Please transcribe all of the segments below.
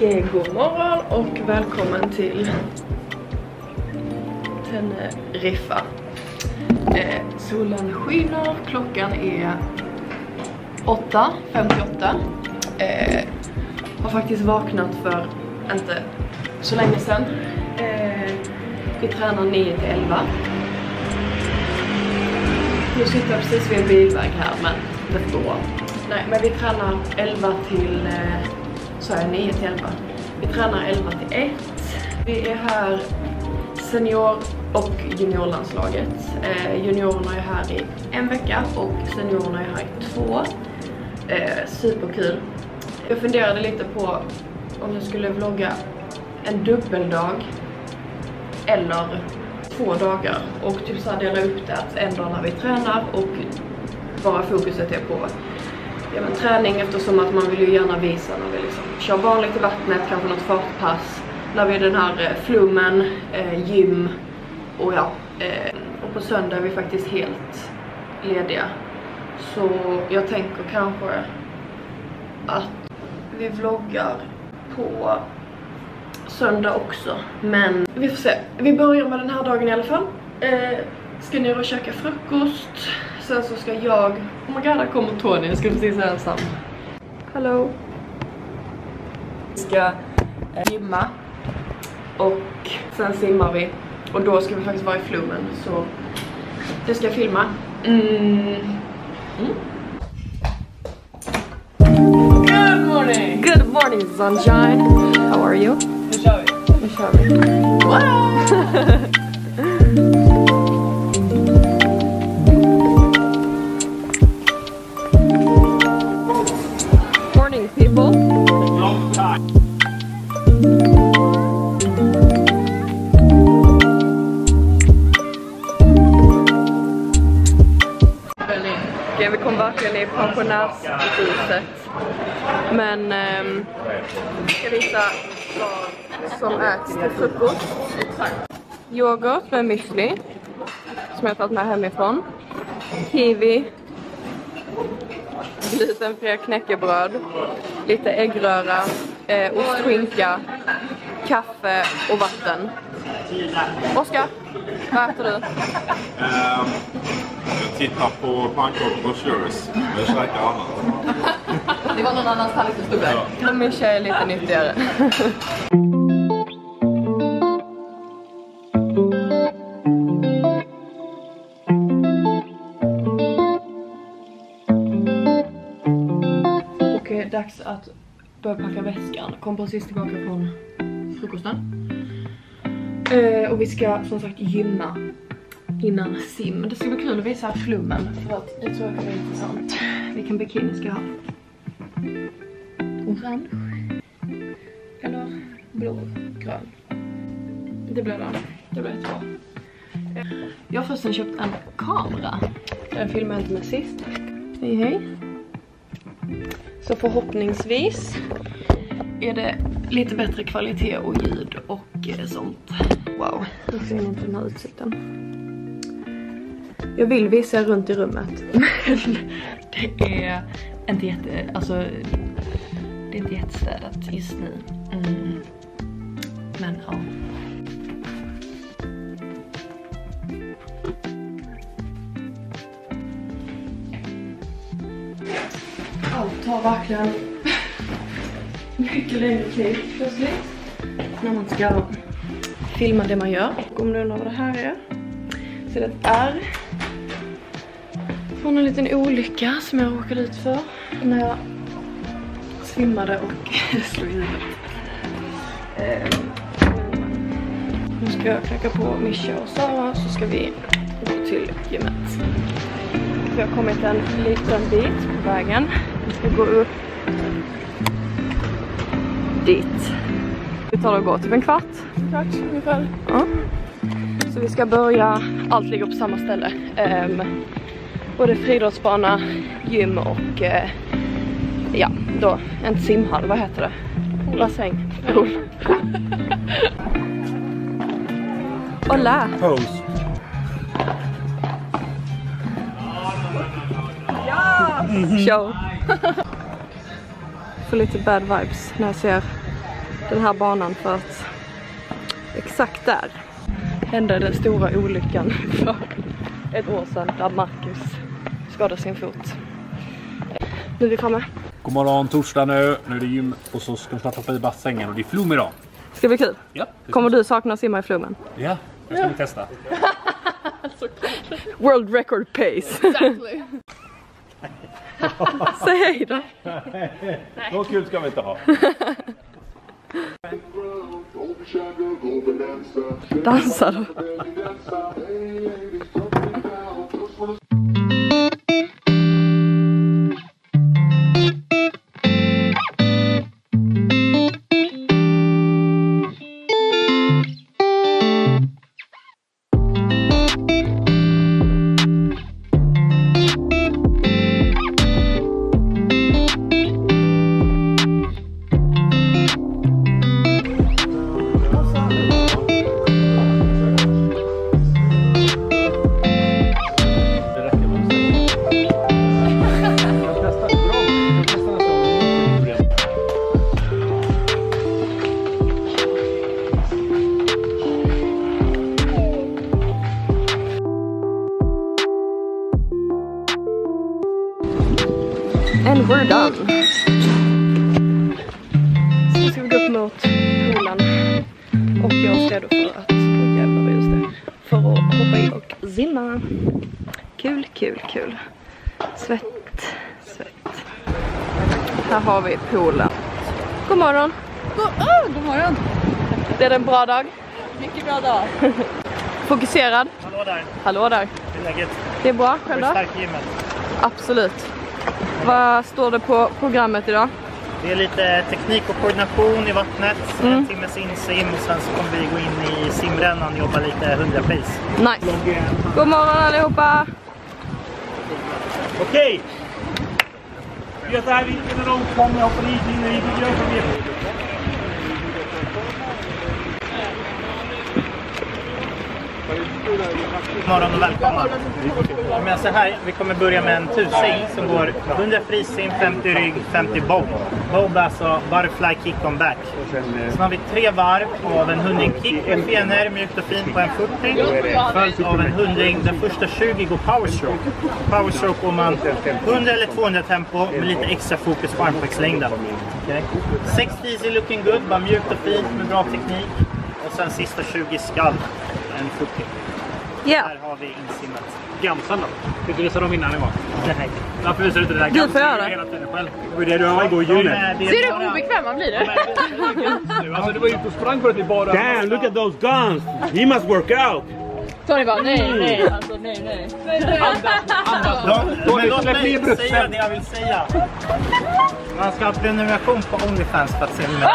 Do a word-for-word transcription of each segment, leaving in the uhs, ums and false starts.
Okej, god morgon och välkommen till Teneriffa. Eh, solen skiner, klockan är åtta femtioåtta. Eh, har faktiskt vaknat för inte så länge sedan. Eh, vi tränar nio till elva. Nu sitter jag precis vid en bilväg här, men det går bra. Nej, men vi tränar elva till... Eh, så är nio till elva. Vi tränar elva till ett. Vi är här senior- och juniorlandslaget. Eh, juniorerna är här i en vecka och seniorerna är här i två. Eh, superkul. Jag funderade lite på om jag skulle vlogga en dubbeldag eller två dagar. Och typ så här dela upp det att en dag när vi tränar och bara fokuset är på ja, men träning, eftersom att man vill ju gärna visa när vi liksom kör vanligt i vattnet, kanske något fartpass, när vi är den här eh, flummen, eh, gym och ja, eh, och på söndag är vi faktiskt helt lediga. Så jag tänker kanske att vi vloggar på söndag också, men vi får se. Vi börjar med den här dagen i alla fall. Eh, ska ner och käka frukost. Sen så ska jag... Oh my god, där kommer Tony. Jag ska precis säga ensam. Hello. Vi ska eh, gymma. Och sen simmar vi. Och då ska vi faktiskt vara i flummen. Så det ska jag filma. Mm. Mm. Good morning! Good morning, sunshine. How are you? Nu kör vi. Nu kör vi. Wow! People. Long time. Okej, vi kom verkligen i pensionärshuset. Men ähm, jag ska visa vad som äts till frukost. Yoghurt med müsli som jag tagit med hemifrån. Kiwi. Glutenfria knäckebröd, lite äggröra, eh, ostskinka, kaffe och vatten. Oskar, vad äter du? Um, jag tittar på pannkakor och churros. Jag käkar annat. Det var någon annans tallrik som stod där. Ja. Min tjej är lite nyttigare. Dags att börja packa väskan. Kom precis tillbaka från frukosten. Eh, och vi ska som sagt gymma innan sim. Det ska bli kul att visa flummen, för att jag tror att det är intressant. Vilken bikini ska jag ha? Orange eller blågrön? Det blir den. Det blir bra. Jag har förresten köpt en kamera. Den filmade jag inte med sist. Hej hej. Så förhoppningsvis är det lite bättre kvalitet och ljud och eh, sånt. Wow, jag ser inte den här utsikten. Jag vill visa runt i rummet. Men det är inte jätte, alltså det är inte jättestädat just nu. Mm. Men ja. Allt tar verkligen mycket längre tid plötsligt när man ska filma det man gör. Om du undrar vad det här är, så det är från en liten olycka som jag råkade ut för när jag svimmade och slog i huvudet. Nu ska jag knacka på Mischa och Sara, så ska vi gå till gymmet. Vi har kommit en liten bit på vägen. Vi ska gå upp dit. Vi tar och går typ en kvart. Kvart ungefär. Ja. Så vi ska börja, allt ligger på samma ställe. Um, både friidrottsbana, gym och uh, ja, då en simhall, vad heter det? Bassäng. Pool. Hola. Pose. Show. Får lite bad vibes när jag ser den här banan för att exakt där hände den stora olyckan för ett år sedan där Marcus skadade sin fot. Nu är vi framme. God morgon, torsdag nu. Nu är det gym och så ska vi snart hoppa i bassängen och det är flum idag. Ska det bli kul? Ja. Kommer du sakna att simma i flummen? Ja, jag ska vi testa. World record pace. Exactly. Säg hej då. Något kul ska vi inte ha. Dansar du? And we're done. Så ska vi gå upp mot poolen. Och jag är redo för att, oh jävlar just det, för att hoppa i och simma. Kul, kul, kul. Svett, svett. Här har vi poolen. God morgon. God, oh, god morgon. Det är en bra dag. Mycket bra dag. Fokuserad. Hallå där. Hallå där. Det är läget. Det är bra, själv Hur då? stark gymmet? Absolut. Vad står det på programmet idag? Det är lite teknik och koordination i vattnet. Mm. En timmes insim och sen så kommer vi gå in i simrännan och jobba lite hundra pace. Nice. God morgon allihopa. Okej! Vi gör så här, vilken är de kommer jag hoppar hit in i vi gör som vi. God morgon och välkomna. Men så här, vi kommer börja med en tusing som går hundra frisim, femtio rygg, femtio bob. Bob är alltså butterfly kick on back. Sen har vi tre varv av en hundring kick med fenor, mjukt och fint på en fyrtio. Följt av en hundring, den första tjugo går power stroke. Power stroke går man hundra eller tvåhundra tempo med lite extra fokus på armflexlängden. Okay. sextio easy looking good, bara mjukt och fint med bra teknik. Och sen sista tjugo skall, en fyrtio. Ja. Här har vi insimmat. Gamsan då? Ska du visa dem innan igår? Nej. Varför visar du inte det där Du får göra gamsan det. hela tiden själv? Det var det du har igår i gymmet. Ser du obekväm man blir det? Alltså du var ute och sprang för att det bara... Damn, look at those guns. He must work out. Tony bara nej, nej, alltså nej, nej. Ja, men låt mig säga det jag vill säga. Man ska ha prenumeration på OnlyFans för att se mer.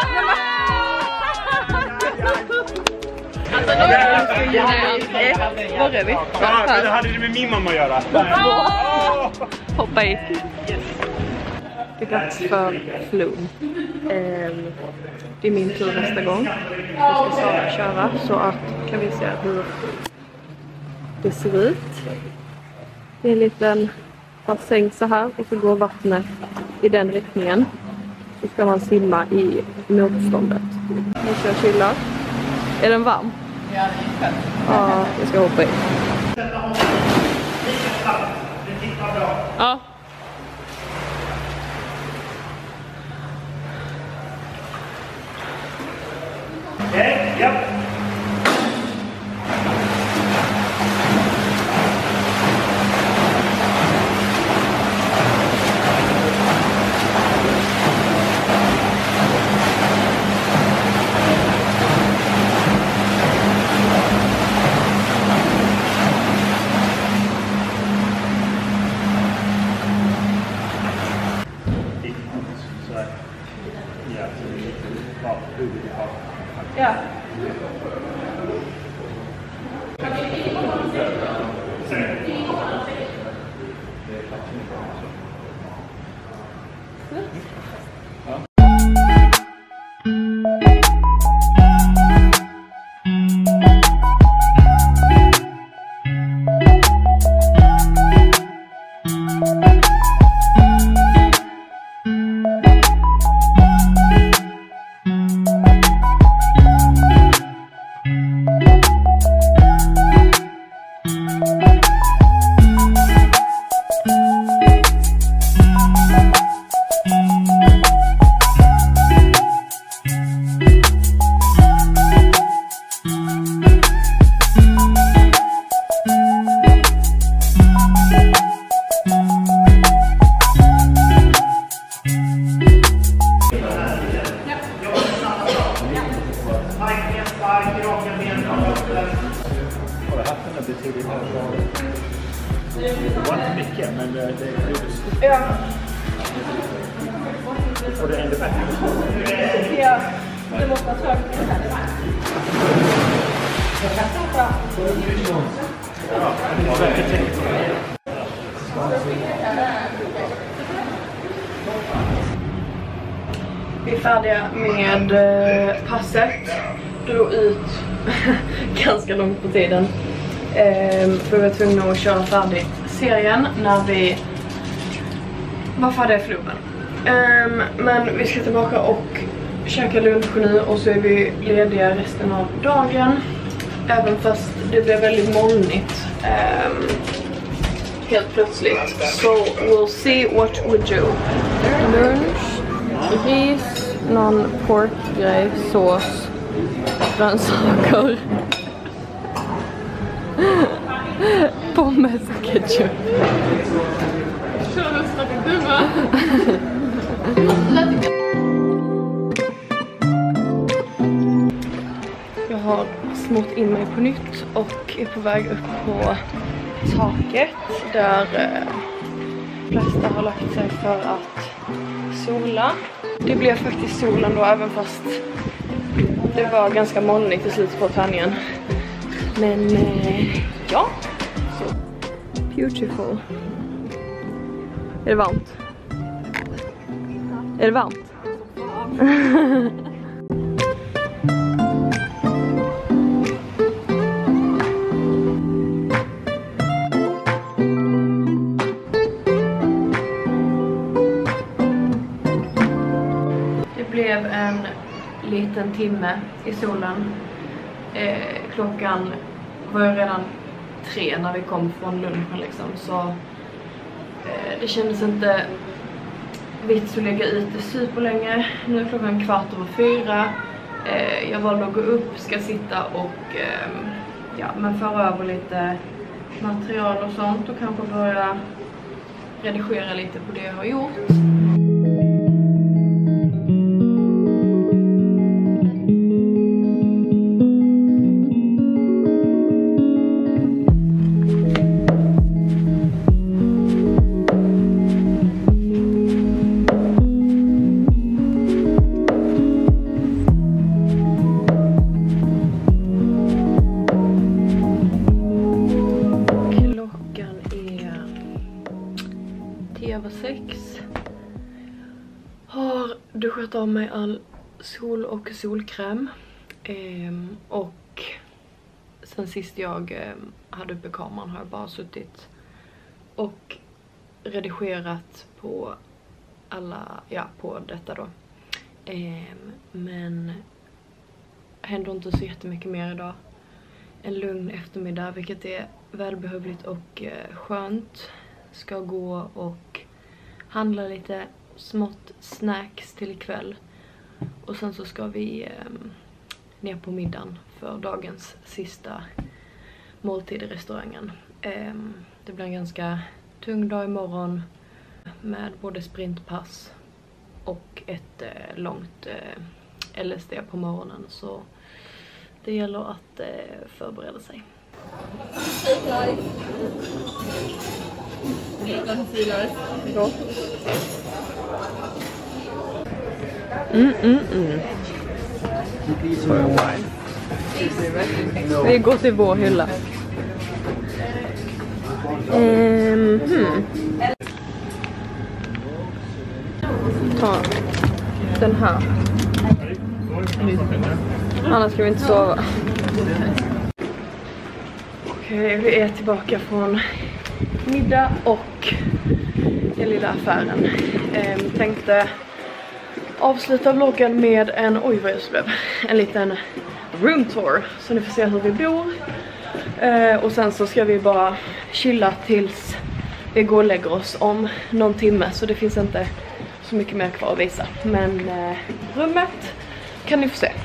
Alltså nu är det Var är vi? Ja, men det hade det med min mamma att göra. Hoppa i. Det är dags för flum. Ehm, det är min tur nästa gång. Jag ska Sara köra så att kan vi se hur det ser ut. Det är en liten bassäng så här och så går vattnet i den riktningen. Så ska man simma i motståndet. Nu ska jag chilla. Är den varm? Ja, det är Ja, jag ska hoppa i. Ja. Okej, ja. Ja. Ja. Och det är inte bättre. Ja, det måste vara högt. Vi är färdiga med eh, passet. Det drog ut ganska långt på tiden. Eh, för vi var tvungna att köra färdigt serien när vi var färdiga i Floben. Eh, men vi ska tillbaka och käka lunch nu och så är vi lediga resten av dagen. Även fast det blev väldigt molnigt. Eh, helt plötsligt. So we'll see what we do. Lunch, ris, någon porkgrej, sås, grönsaker, pommes och ketchup. Jag har smått in mig på nytt och är på väg upp på taket där eh, flesta har lagt sig för att sola. Det blev faktiskt sol ändå, även fast det var ganska molnigt i slutet på träningen. Men eh, ja, så beautiful. Är det varmt? Är det varmt? Det blev en liten timme i solen. Eh, klockan var ju redan tre när vi kom från lunchen liksom, så eh, det kändes inte vits att lägga ut det superlänge. Nu är klockan kvart över fyra. Eh, jag valde att gå upp, ska sitta och eh, ja, men föra över lite material och sånt och kanske börja redigera lite på det jag har gjort. sex. Har duschat av mig all sol och solkräm. Ehm, och sen sist jag eh, hade uppe kameran har jag bara suttit och redigerat på alla, ja, på detta då. Ehm, men händer inte så jättemycket mer idag. En lugn eftermiddag, vilket är välbehövligt och eh, skönt. Ska gå och handla lite smått snacks till ikväll. Och sen så ska vi eh, ner på middagen för dagens sista måltid i restaurangen. Eh, det blir en ganska tung dag imorgon med både sprintpass och ett eh, långt eh, L S D på morgonen. Så det gäller att eh, förbereda sig. Mm, mm, mm. Vi går till vår hylla. Um, hmm. Ta den här. Annars ska vi inte sova. Okej, vi är tillbaka från middag och den lilla affären. Ehm, tänkte avsluta vloggen med en, oj vad jag blev, en liten room tour. Så ni får se hur vi bor. Ehm, och sen så ska vi bara chilla tills vi går och lägger oss om någon timme. Så det finns inte så mycket mer kvar att visa. Men eh, rummet kan ni få se.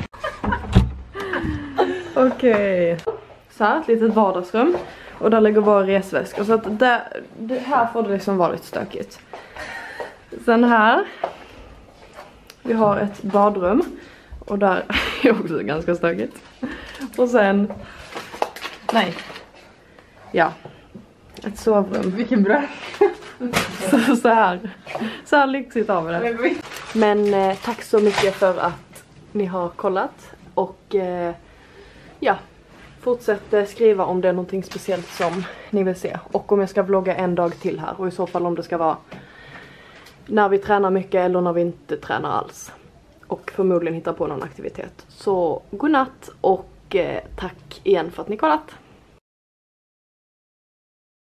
Okej. Okay. Så här, ett litet vardagsrum. Och där ligger våra resväskor. Så att där, det här får det liksom vara lite stökigt. Sen här. Vi har ett badrum. Och där är också ganska stökigt. Och sen. Nej. Ja. Ett sovrum. Vilken bra. Så, så här. Så här lyxigt av det. Men eh, tack så mycket för att ni har kollat. Och eh, ja, fortsätt eh, skriva om det är någonting speciellt som ni vill se. Och om jag ska vlogga en dag till här. Och i så fall om det ska vara när vi tränar mycket eller när vi inte tränar alls. Och förmodligen hitta på någon aktivitet. Så godnatt och eh, tack igen för att ni kollat.